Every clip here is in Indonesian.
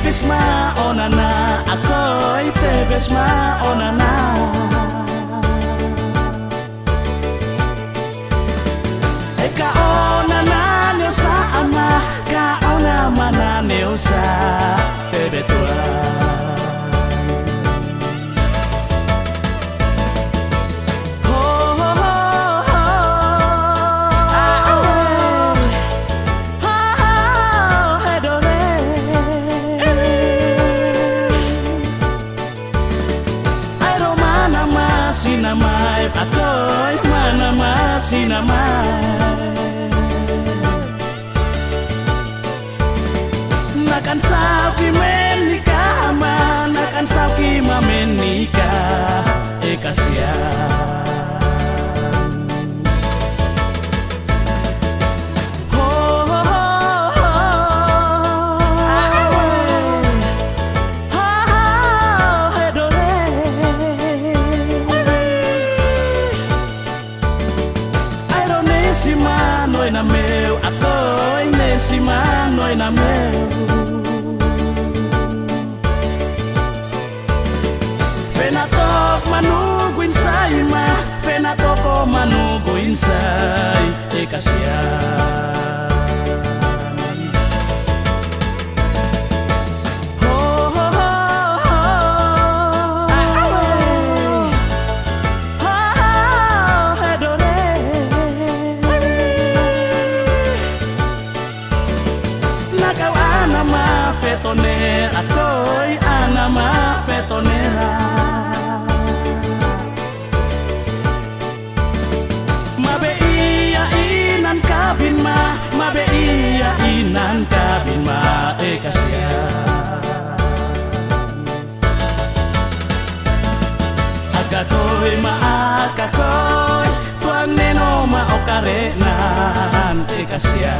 Bisma onana akoy te besma onana Eka onana neusa ama ka ona mana neusa bebetua Sinamay ako'y manama sinamay Nakansaw ki menika ama Nakansaw ki mamenika Ekasya Nesima noy na meu ako'y nesima noy na meu Fenatok manuguin say ma Fenatok ko manuguin say Ekasya Nakaw anama fetonera ako'y anama fetonera Mabeiya inan kabin ma Mabeiya inan kabin ma Ekasya Akakoy maakakoy Tuang neno maokarenan Ekasya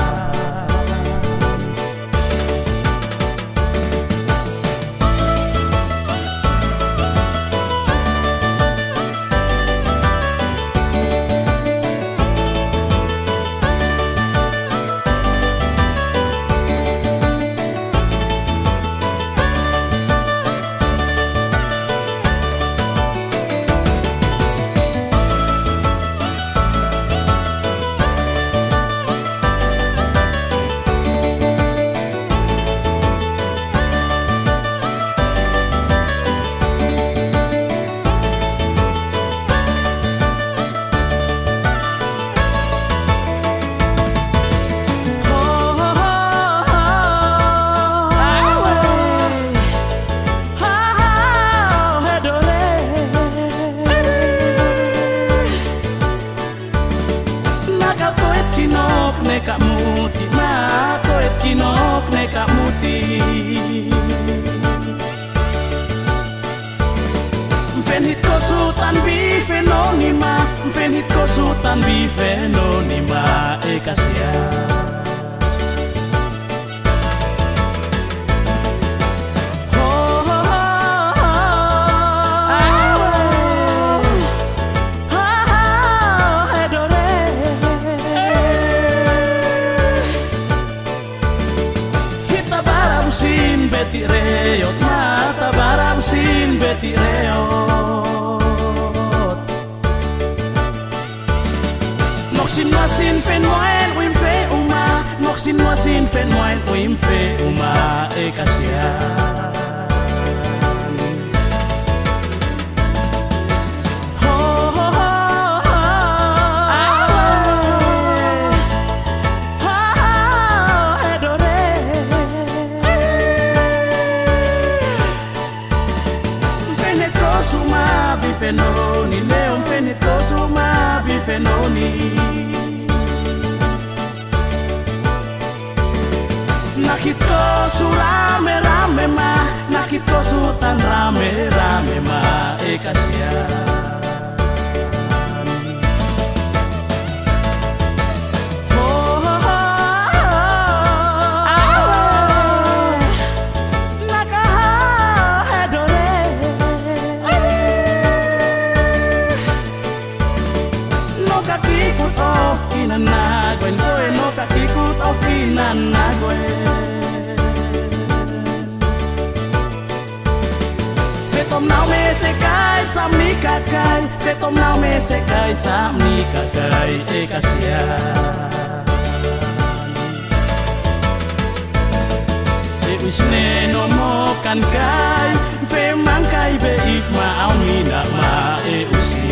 Neka muti ma koet kinok neka muti Mfenhit ko sutan bi fenonima Mfenhit ko sutan bi fenonima Ekasya Sin beti reot mata baram sin beti reot Noksin wasin fen moen uim fe uma Noksin wasin fen moen uim fe uma Ekasya Fenoni leon fenito suma bi fenoni Nakito surame rame tom now me se kai sam ni kakai fe tom now me se kai sam ni kakai kasihan Usne no mo kan kai fe man kai be if ma au mi na ma usi